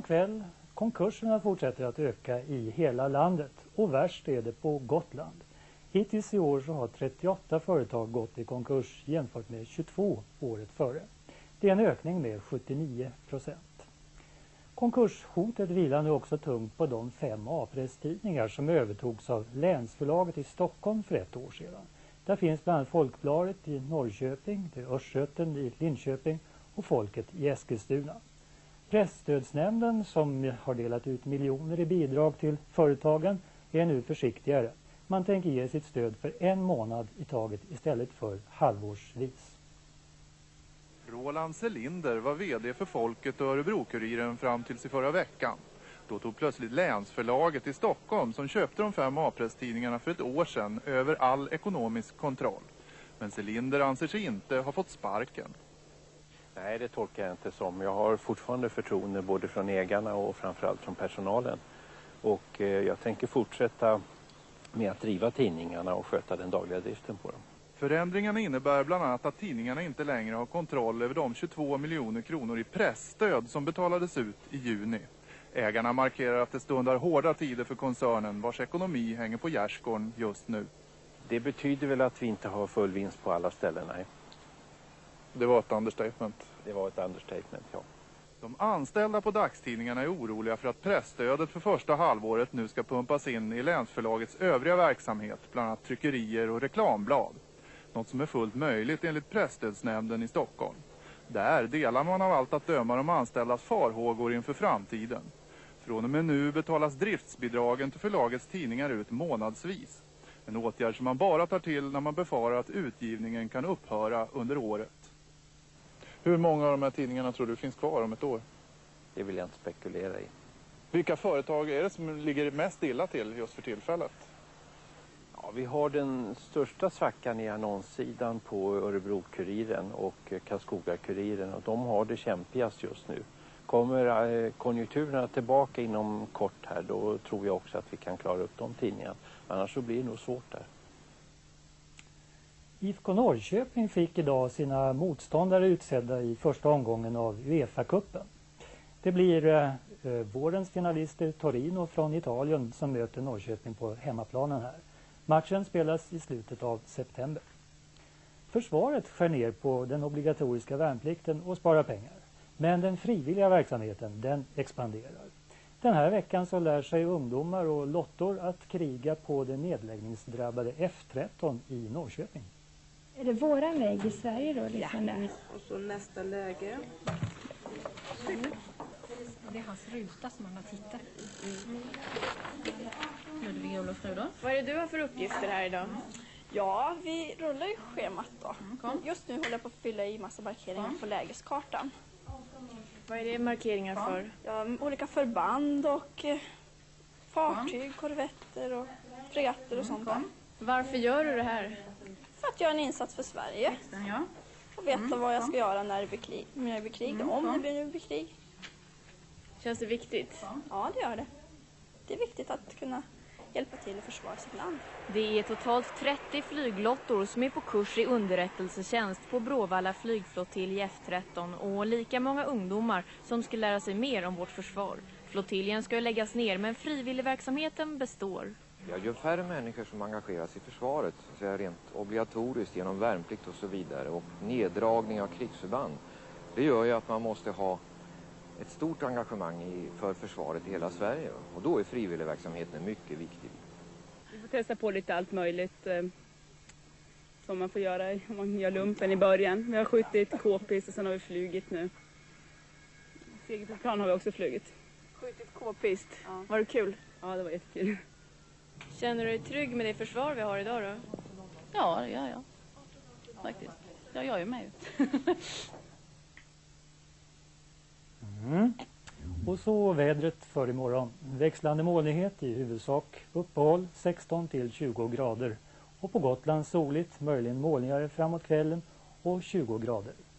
kväll. Konkurserna fortsätter att öka i hela landet och värst är det på Gotland. Hittills i år så har 38 företag gått i konkurs jämfört med 22 året före. Det är en ökning med 79%. Konkurshotet vilar nu också tungt på de 5 A-presstidningar som övertogs av Länsförlaget i Stockholm för ett år sedan. Där finns bland annat Folkbladet i Norrköping, Östgöten i Linköping och Folket i Eskilstuna. Presstödsnämnden som har delat ut miljoner i bidrag till företagen är nu försiktigare. Man tänker ge sitt stöd för 1 månad i taget istället för halvårsvis. Roland Selinder var vd för Folket och Örebro-Kuriren fram tills i förra veckan. Då tog plötsligt Länsförlaget i Stockholm som köpte de 5 A-presstidningarna för ett år sedan över all ekonomisk kontroll. Men Selinder anser sig inte ha fått sparken. Nej, det tolkar jag inte som. Jag har fortfarande förtroende både från ägarna och framförallt från personalen. Och jag tänker fortsätta med att driva tidningarna och sköta den dagliga driften på dem. Förändringarna innebär bland annat att tidningarna inte längre har kontroll över de 22 miljoner kronor i pressstöd som betalades ut i juni. Ägarna markerar att det stundar hårda tider för koncernen vars ekonomi hänger på gärdsgården just nu. Det betyder väl att vi inte har full vinst på alla ställen, nej. Det var ett understatement. Det var ett understatement, ja. De anställda på dagstidningarna är oroliga för att pressstödet för första halvåret nu ska pumpas in i Länsförlagets övriga verksamhet, bland annat tryckerier och reklamblad. Något som är fullt möjligt enligt Presstödsnämnden i Stockholm. Där delar man av allt att döma de anställdas farhågor inför framtiden. Från och med nu betalas driftsbidragen till förlagets tidningar ut månadsvis. En åtgärd som man bara tar till när man befarar att utgivningen kan upphöra under året. Hur många av de här tidningarna tror du finns kvar om ett år? Det vill jag inte spekulera i. Vilka företag är det som ligger mest illa till just för tillfället? Ja, vi har den största svackan i annonssidan på Örebro-Kuriren och Karlskoga-Kuriren och de har det kämpigast just nu. Kommer konjunkturerna tillbaka inom kort här, då tror jag också att vi kan klara upp de tidningarna. Annars så blir det nog svårt där. IFK Norrköping fick idag sina motståndare utsedda i första omgången av UEFA-cupen. Det blir vårens finalister Torino från Italien som möter Norrköping på hemmaplanen här. Matchen spelas i slutet av september. Försvaret skär ner på den obligatoriska värnplikten och sparar pengar. Men den frivilliga verksamheten, den expanderar. Den här veckan så lär sig ungdomar och lottor att kriga på det nedläggningsdrabbade F13 i Norrköping. Är det våran väg i Sverige då? Liksom ja, och så nästa läge. Det är hans ruta som han har tittat Ludvig Olof nu då. Vad är det du har för uppgifter här idag? Ja, vi rullar ju schemat då. Just nu håller jag på att fylla i massa markeringar på lägeskartan. Vad är det markeringar för? Ja, olika förband och fartyg, korvetter och fregatter och sånt där. Varför gör du det här? För att göra en insats för Sverige. Ja. Och veta vad jag ska göra när det blir krig. Om det blir krig. Känns det viktigt? Ja, det gör det. Det är viktigt att kunna hjälpa till att försvara sitt land. Det är totalt 30 flyglottor som är på kurs i underrättelsetjänst på Bråvalla flygflottilj F13 och lika många ungdomar som ska lära sig mer om vårt försvar. Flottiljen ska läggas ner men frivilligverksamheten består. Ja, ju färre människor som engageras i försvaret, så är rent obligatoriskt genom värnplikt och så vidare och neddragning av krigsförband, det gör ju att man måste ha ett stort engagemang för försvaret i hela Sverige och då är frivilligverksamheten mycket viktig. Vi får testa på lite allt möjligt som man får göra om man gör lumpen i början. Vi har skjutit k-pist och sen har vi flugit nu. Segelplan har vi också flugit. Skjutit k-pist. Ja. Var det kul? Ja, det var jättekul. Känner du dig trygg med det försvar vi har idag då? Ja, det gör jag. Faktiskt. Jag gör ju med. Och så vädret för imorgon. Växlande molnighet i huvudsak. Uppehåll 16 till 20 grader. Och på Gotland soligt, möjligen molnigare framåt kvällen och 20 grader.